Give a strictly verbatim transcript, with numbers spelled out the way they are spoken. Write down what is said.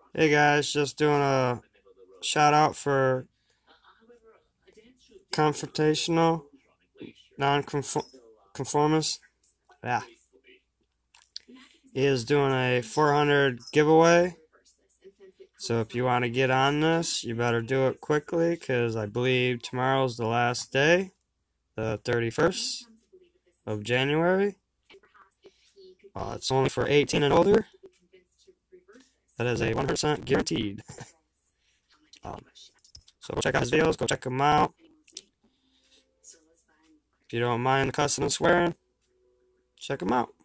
Hey guys, just doing a shout out for confrontational, nonconformist. Yeah, he is doing a four hundred giveaway. So if you want to get on this, you better do it quickly because I believe tomorrow's the last day, the thirty-first of January. Uh, it's only for eighteen and older. That is a one hundred percent guaranteed. Um, so go check out his videos, go check them out. If you don't mind the cussing and swearing, check them out.